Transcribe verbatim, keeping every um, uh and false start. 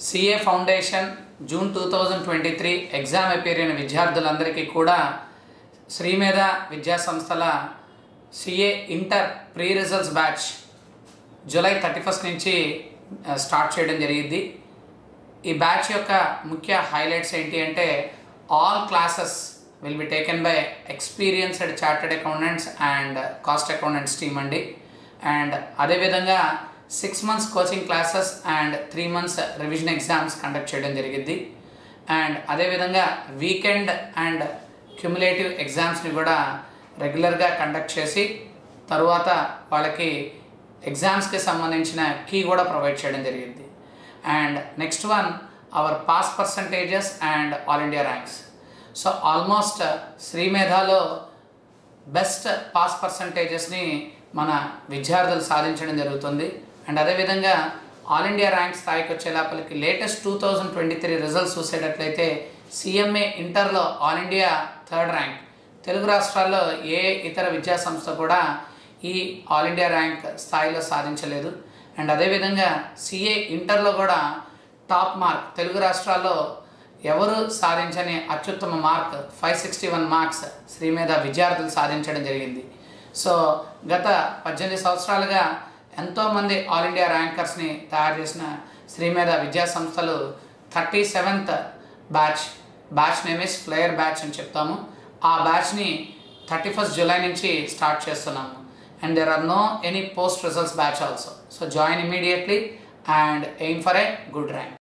CA foundation June two thousand twenty three exam appear అయిన విద్యార్థులందరికీ కూడా శ్రీమేధ విద్యా సంస్థల CA inter pre results batch July thirty first నుంచి స్టార్ట్ చేయడం జరిగింది. ఈ బ్యాచ్ యొక్క ముఖ్య హైలైట్స్ ఏంటి అంటే all classes will be taken by experienced chartered accountants and cost accountants team అండి. అండ్ అదేవిధంగా six months coaching classes and three months revision exams conduct చేయడం జరిగింది. అండ్ అదేవిధంగా వీకెండ్ అండ్ క్యుములేటివ్ ఎగ్జామ్స్ని కూడా రెగ్యులర్గా కండక్ట్ చేసి తరువాత వాళ్ళకి ఎగ్జామ్స్కి సంబంధించిన కీ కూడా ప్రొవైడ్ చేయడం జరిగింది. And next one our pass percentages and all India ranks. So almost శ్రీమేధలో బెస్ట్ పాస్ పర్సంటేజెస్ని మన విద్యార్థులు సాధించడం జరుగుతుంది. అండ్ అదేవిధంగా ఆల్ ఇండియా ర్యాంక్ స్థాయికి వచ్చే లోపలికి latest two thousand twenty three results చూసేటట్లయితే సిఎంఏ ఇంటర్లో all India third rank. Telugu రాష్ట్రాల్లో ఏ ఇతర విద్యా సంస్థ కూడా ఈ ఆల్ ఇండియా ర్యాంక్ స్థాయిలో సాధించలేదు. అండ్ అదేవిధంగా సిఏ ఇంటర్లో కూడా టాప్ మార్క్ తెలుగు రాష్ట్రాల్లో ఎవరు సాధించని అత్యుత్తమ mark five sixty one marks Srimedha విద్యార్థులు సాధించడం జరిగింది. సో గత పద్దెనిమిది సంవత్సరాలుగా ఎంతోమంది ఆల్ ఇండియా ర్యాంకర్స్ని తయారు చేసిన శ్రీమేధ విద్యా సంస్థలు thirty seventh batch batch name is flare batch అని చెప్తాము. ఆ బ్యాచ్ని థర్టీ ఫస్ట్ జూలై నుంచి స్టార్ట్ చేస్తున్నాము. And there are no any post results batch also. So join immediately and aim for a good rank.